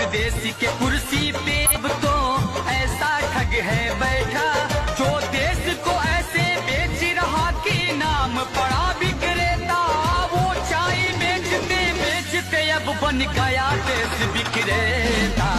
विदेशी के कुर्सी पे अब तो ऐसा ठग है बैठा, जो देश को ऐसे बेच रहा कि नाम पड़ा विक्रेता। वो चाय बेचते बेचते अब बन गया देश विक्रेता।